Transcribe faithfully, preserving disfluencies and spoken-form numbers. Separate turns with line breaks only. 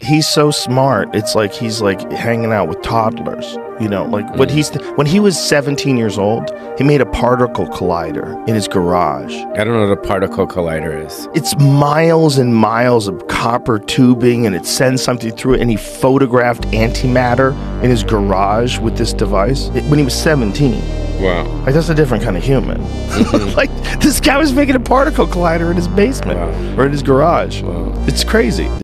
He's so smart. It's like he's like hanging out with toddlers. You know, like mm. what he's when he was seventeen years old, he made a particle collider in his garage.
I don't know what a particle collider is.
It's miles and miles of copper tubing, and it sends something through it. And he photographed antimatter in his garage with this device when he was seventeen.
Wow.
Like, that's a different kind of human. Mm-hmm. Like, this guy was making a particle collider in his basement wow. or in his garage. Wow. It's crazy.